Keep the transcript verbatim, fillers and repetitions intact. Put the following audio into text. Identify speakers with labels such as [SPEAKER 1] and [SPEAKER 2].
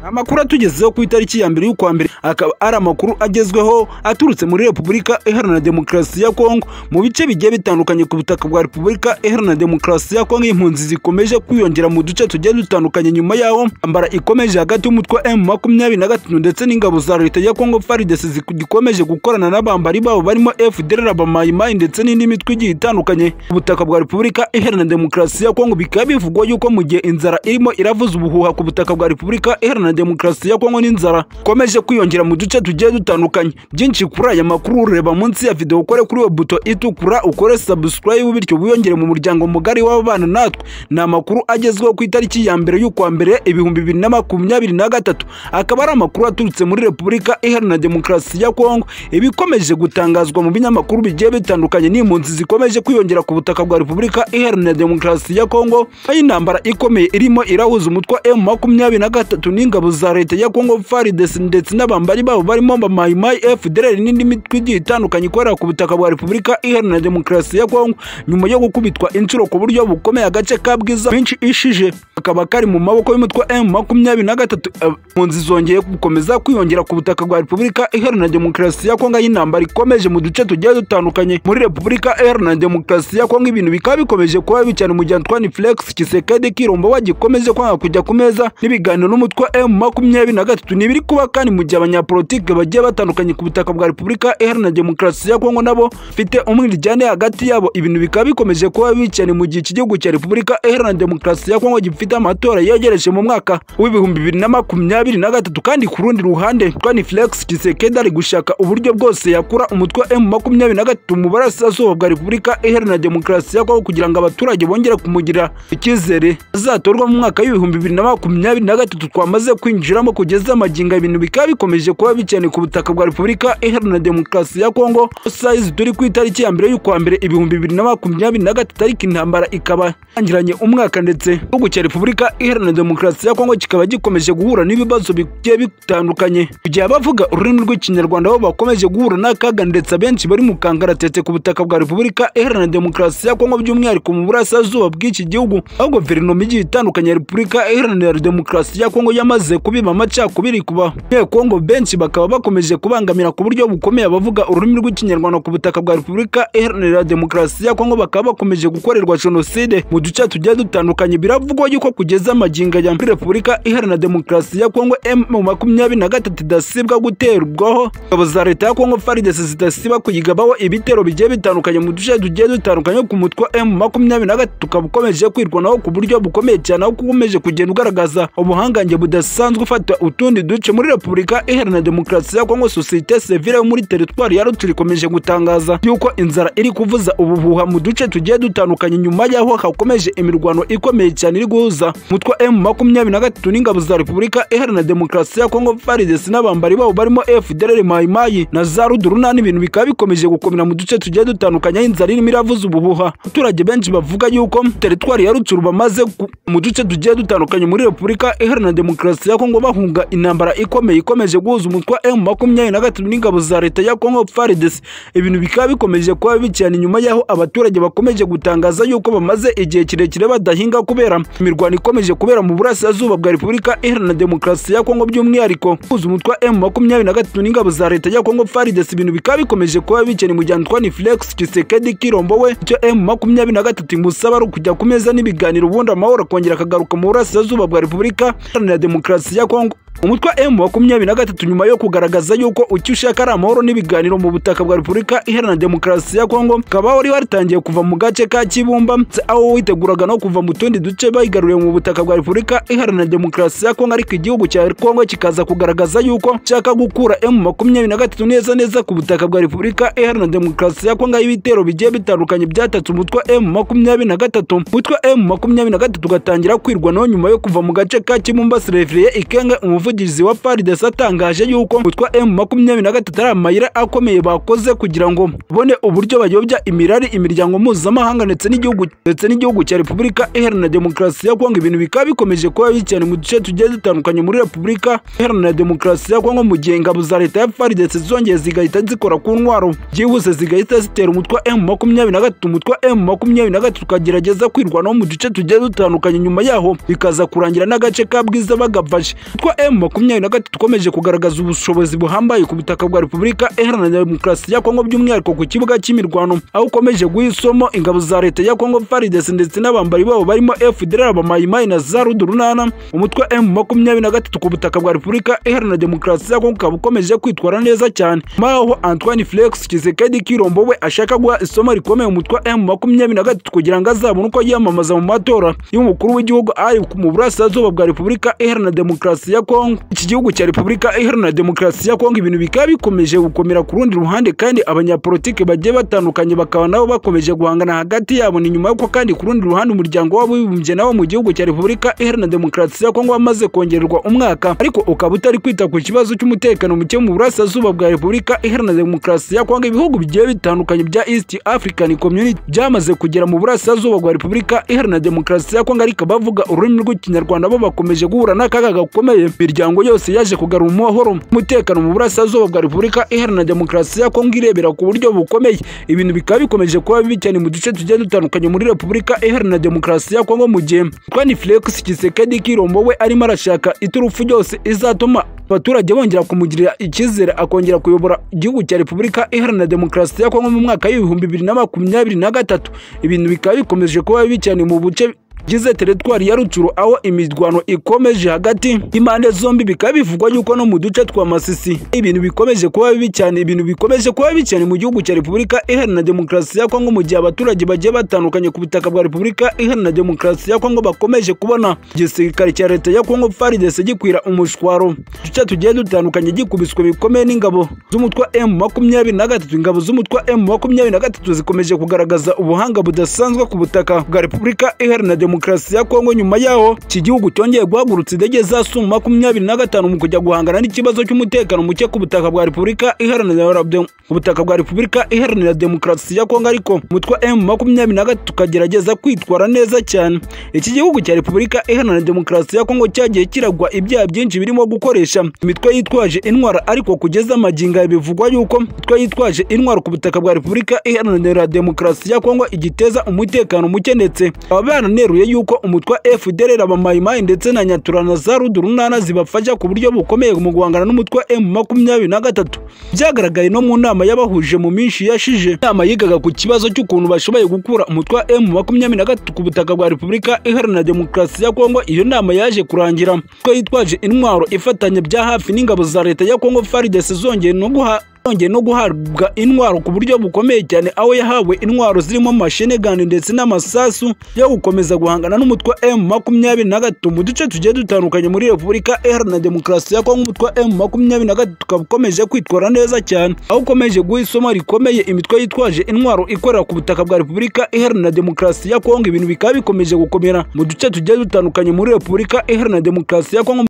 [SPEAKER 1] Amakuru atugezeho ku itariki ya mbere y'ukwa mbere akaba ari amakuru agezweho aturutse muri Repubulika Iharanira Demokarasi ya Kongo mu bice bigiye bitandukanye ku butaka bwa Repubulika Iharanira Demokarasi ya Kongo. Impunzi zikomeje kwiyongera mu duce tugiye dutandukanye nyuma yaho ambara ikomeje hagati y'umutwe M makumyabiri na gatatu ndetse n'ingabo za leta ya Kongo F A R D C zikomeje gukorana n'abambari babo barimo F D L R, Maimai ndetse n'indi mitwe igiye itandukanye ku butaka bwa Repubulika Iharanira Demokarasi ya Kongo. Bikaba bivugwa yuko mu gihe inzara irimo iravuza ubuhuha ku butaka bwa Repubulika Iharanira Demokarasi ya Kongo n'inzara komeje kwiyongera mu duce tugiye dutandukanye. Byinshi kuri aya makuru reba munsi ya video, ukore kuri iyo buto itukura, ukore subscribe bityo wiyongere mu muryango mugari w'abana natwe. Ni amakuru agezweho ku itariki ya mbere y'ukwa mbere ibihumbi bibiri na makumyabiri na gatatu, akaba ari amakuru aturutse muri Repubulika Iharanira Demokarasi ya Kongo. Ibikomeje gutangazwa mu binyamakuru bigiye bitandukanye n'impunzi zikomeje kwiyongera ku butaka bwa Repubulika Iharanira Demokarasi ya Kongo. Iyi ntambara ikomeye irimo irahuza umutwe M makumyabiri na gatatu n'ingabo za leta ya Kongo F A R D C ndetse n'abambari babo barimo Maimai, F D L R n'indi mitwe igiye itandukanye ikorera ku butaka bwa Repubulika Iharanira Demokarasi ya Kongo nyuma yo gukubitwa inshuro ku buryo bukomeye. Agace ka Bwiza benshi ishije akaba kari mu maboko y'umutwe M makumyabiri na gatatu. Impunzi zongeye gukomeza kwiyongera ku butaka bwa Repubulika Iharanira Demokarasi ya Kongo. Y'intambara ikomeje mu duce tugiye dutandukanye muri Repubulika Iharanira Demokarasi ya Kongo. Ibintu bikaba bikomeje kuba bicana mu gihe Antoine Felix Tshisekedi Tshilombo wagikomeje kwanga kujya ku meza n'ibiganiro n'umutwe M makumyabiri na gatatu. Nibiri kuba kandi mu gihe abanyapolitike bagiye batandukanye ku butaka bwa Repubulika Iharanira Demokarasi ya Kongo nabo fite umwiryane hagati yabo. Ibintu bikaba bikomeje kuba bicana mu gihe igihugu cya Repubulika Iharanira Demokarasi ya Kongo gifite amatora yegereje mu mwaka w'ibihumbi bibiri na makumyabiri na gatatu. Kandi ku rundi ruhande Antoine Felix Tshisekedi ari gushaka uburyo bwose yakura umutwe M makumyabiri na gatatu mu burasirazuba bwa Repubulika Iharanira Demokarasi ya Kongo kugira ngo abaturage bongere kumugirira icyizere azatorwa mu mwaka w'ibihumbi bibiri na makumyabiri na gatatu twamaze kwinjiramo kugeza amaginga. Ibintu bikaba bikomeje kuba bicane ku butaka bwa Repubulika Iharanira Demokarasi ya Kongo. Size turi ku itariki ya mbere y'ukwa mbere ibihumbi bibiri na makumyabiri na gatatu, ariko intambara ikaba yangiranye umwaka ndetse igihugu cya Repubulika Iharanira Demokarasi ya Kongo kikaba gikomeje guhura n'ibibazo bigiye bitandukanye. Kugira abavuga ururimi rw'ikinyarwanda bo bakomeje guhura n'akaga ndetse abenshi bari mu kangaratete ku butaka bwa Repubulika Iharanira Demokarasi ya Kongo, by'umwihariko mu burasirazuba bw'iki gihugu, aho guverinoma igiye itandukanye ya Repubulika Iharanira Demokarasi ya Kongo yamaze kubiba amacakubiri kuba Kongo. Benshi bakaba bakomeje kubangamira ku buryo bukomeye abavuga ururimi rw'ikinyarwanda ku butaka bwa Repubulika Iharanira Demokarasi ya Kongo, bakaba bakomeje gukorerwa jenoside mu duce tugiye dutandukanye. Biravugwa yuko kugeza amaginga ya Repubulika Iharanira Demokarasi ya Kongo M makumyabiri na gatatu idasibwa guterwaho, ingabo za leta ya Kongo F A R D C zidasiba kuyigabaho ibitero bigiye bitandukanye mu duce tugiye dutandukanye ku mutwe M makumyabiri na gatatu. Ukaba ukomeje kwirwanaho ku buryo bukomeye cyane, aho ukomeje kugenda ugaragaza ubuhangange budasanzwe ufata utundi duce muri Repubulika Iharanira Demokarasi ya Kongo. Societe civile yo muri teritwari ya Rutshuru ikomeje gutangaza yuko inzara iri kuvuza ubuhuha mu duce tugiye dutandukanye nyuma yaho hakomeje imirwano ikomeye cyane iri guhuza umutwe M makumyabiri na gatatu n'ingabo za Repubulika Iharanira Demokarasi ya Kongo F A R D C n'abambari babo barimo F D L R, Maimai na za Ruduruna. N'ibintu bikaba bikomeje gukomera mu duce tugiye dutandukanye. Inzara irimo iravuza ubuhuha. Abaturage benshi bavuga yuko teritwari ya Rutshuru bamaze mu duce tugiye dutandukanye muri Repubulika Iharanira Demokarasi ya Kongo bahunga intambara ikomeye ikomeje guhuza umutwe M makumyabiri na gatatu n'ingabo za leta ya Kongo F A R D C. Ibintu bikaba bikomeje kuba bicana nyuma yaho abaturage bakomeje gutangaza yuko bamaze igihe kirekire badahinga kubera imirwano ikomeje kubera mu burasirazuba bwa Repubulika Iharanira Demokarasi ya Kongo, by'umwihariko guhuza umutwe M makumyabiri na gatatu n'ingabo za leta ya Kongo F A R D C. Ibintu bikaba bikomeje kuba bicana mu gihe Antoine Felix Tshisekedi Tshilombo we icyo M makumyabiri na gatatu imusaba ari kujya ku meza n'ibiganiro ubundi amahoro akongera akagaruka mu burasirazuba bwa Repubulika Iharanira Demokarasi ya Kongo. Umutwe M makumyabiri na gatatu nyuma yo kugaragaza yuko icyo ushaka ari amahoro n'ibiganiro mu butaka bwa Repubulika Iharanira Demokarasi ya Kongo, ukaba wari waratangiye kuva mu gace ka Kibumba aho witeguraga no kuva mu tundi duce bayigaruriye mu butaka bwa Repubulika Iharanira Demokarasi ya Kongo, ariko igihugu cya Kongo kikaza kugaragaza yuko cyaka gukura M makumyabiri na gatatu neza neza ku butaka bwa Repubulika Iharanira Demokarasi ya Kongo. Ibitero bigiye bitandukanye byatatse umutwe M makumyabiri na gatatu. Umutwe M makumyabiri na gatatu ugatangira kwirwanaho nyuma yo kuva mu gace ka Kibumba. Sylvain Ekenge umuvugizi wa F A R D C atangaje yuko umutwe M makumyabiri na gatatu ari amayira akomeye bakoze kugira ngo bone uburyo bayobya imirari imiryango mpuzamahanga ndetse n'igihugu ndetse n'igihugu cya Repubulika Iharanira Demokarasi ya Kongo. Ibintu bikaba bikomeje kuba bicane mu duce tugiye dutandukanye muri Repubulika Iharanira Demokarasi ya Kongo, mu gihe ingabo za leta ya F A R D C zongeye zigahita zikora ku ntwaro byihuse zigahita zitera umutwe M makumyabiri na gatatu. Umutwe M makumyabiri na gatatu ukagerageza kwirwanaho mu duce tugiye dutandukanye, nyuma yaho bikaza kurangira n'agace ka Bwiza bagafashe. Umutwe M M makumyabiri na gatatu ukomeje kugaragaza ubushobozi buhambaye ku butaka bwa Repubulika Iharanira Demokarasi ya Kongo by'umwihariko ku kibuga cy'imirwano, aho ukomeje guha isomo ingabo za leta ya Kongo F A R D C ndetse n'abambari babo barimo F D L R, abamayimayi na za Rudurunana. Umutwe M makumyabiri na gatatu ku butaka bwa Repubulika Iharanira Demokarasi ya Kongo ukaba ukomeje kwitwara neza cyane, aho Antoine Felix Tshisekedi Tshilombo we ashaka guha isomo rikomeye umutwe M makumyabiri na gatatu kugira ngo azabone uko yiyamamaza mu matora y'umukuru w'igihugu ari mu burasirazuba bwa Repubulika Iharanira Demokarasi ya Kongo. Iki gihugu cya Repubulika Iharanira Demokarasi ya Kongo ibintu bikaba bikomeje gukomera ku rundi ruhande, kandi abanyapolitike bagiye batandukanye bakaba nabo bakomeje guhangana hagati yabo. Ni nyuma y'uko kandi ku rundi ruhande umuryango w'abibumbye nawo mu gihugu cya Repubulika Iharanira Demokarasi ya Kongo wamaze kongererwa umwaka, ariko ukaba utari kwita ku kibazo cy'umutekano muke mu burasirazuba bwa Repubulika Iharanira Demokarasi ya Kongo. Ibihugu bigiye bitandukanye bya East African Community byamaze kugera mu burasirazuba bwa Repubulika Iharanira Demokarasi ya Kongo, ariko bavuga ururimi rw'ikinyarwanda bo bakomeje guhura n'akaga gakomeye. Imiryango yose yaje kugarura umuhoro umutekano mu burasirazuba bwa Repubulika Iharanira Demokarasi ya Kongo irebera ku buryo bukomeye. Ibintu bikaba bikomeje kuba bibi cyane mu duce tugiye dutandukanye muri Repubulika Iharanira Demokarasi ya Kongo, mu gihe Antoine Felix Tshisekedi Tshilombo we arimo arashaka iturufu ryose izatuma abaturage bongera kumugirira icyizere akongera kuyobora igihugu cya Repubulika Iharanira Demokarasi ya Kongo mu mwaka w'ibihumbi bibiri na makumyabiri na gatatu. Ibintu bikaba bikomeje kuba bibi cyane mu buce gize teritwari ya Rutshuru, aho imirwano ikomeje hagati y'impande zombi. Bikaba bivugwa yuko no mu duce twa Masisi ibintu bikomeje kuba bibi cyane, ibintu bikomeje kuba bibi cyane mu gihugu cya Repubulika Iharanira Demokarasi ya Kongo, mu gihe abaturage bagiye batandukanye ku butaka bwa Repubulika Iharanira Demokarasi ya Kongo bakomeje kubona igisirikare cya leta ya Kongo F A R D C gikwira umushwaro duce tugiye dutandukanye, gikubiswe bikomeye n'ingabo z'umutwe M makumyabiri na gatatu. Ingabo z'umutwe M makumyabiri na gatatu zikomeje kugaragaza ubuhanga budasanzwe ku butaka bwa Repubulika Iharanira Demokarasi ya Kongo, nyuma yaho iki gihugu cyongeye guhagurutsa indege za Su makumyabiri na gatanu mu kujya guhangana n'ikibazo cy'umutekano muke ku butaka bwa Repubulika Iharanira ku butaka bwa Repubulika Iharanira Demokarasi ya Kongo, ariko umutwe M makumyabiri na gatatu ukagerageza kwitwara neza cyane. Iki gihugu cya Repubulika Iharanira Demokarasi ya Kongo cyagiye kiragwa ibyaha byinshi birimo gukoresha imitwe yitwaje intwaro, ariko kugeza magingo bivugwa yuko imitwe yitwaje intwaro ku butaka bwa Repubulika Iharanira Demokarasi ya Kongo igiteza umutekano muke, ndetse aba baraneruye yuko umutwe F D L R, abamayimayi ndetse na Nyaturana za Rudurunana zibafasha ku buryo bukomeye mu guhangana n'umutwe M makumyabiri na gatatu. Byagaragaye no mu nama y'abahuje mu minsi yashije, inama yigaga ku kibazo cy'ukuntu bashoboye gukura umutwe M makumyabiri na gatatu ku butaka bwa Repubulika Iharanira Demokarasi ya Kongo. Iyo nama yaje kurangira ko yitwaje intwaro ifatanya bya hafi n'ingabo za leta ya Kongo F A R D C zongeye no guha yongeye no guhabwa intwaro ku buryo bukomeye cyane, aho yahawe intwaro zirimo machine gun ndetse n'amasasu yo gukomeza guhangana n'umutwe M makumyabiri na gatatu mu duce tugiye dutandukanye muri Repubulika Iharanira Demokarasi ya Kongo. Umutwe M makumyabiri na gatatu ukaba ukomeje kwitwara neza cyane, aho ukomeje guha isomo rikomeye imitwe yitwaje intwaro ikorera ku butaka bwa Repubulika Iharanira Demokarasi ya Kongo. Ibintu bikaba bikomeje gukomera mu duce tugiye dutandukanye muri Repubulika Iharanira Demokarasi ya Kongo.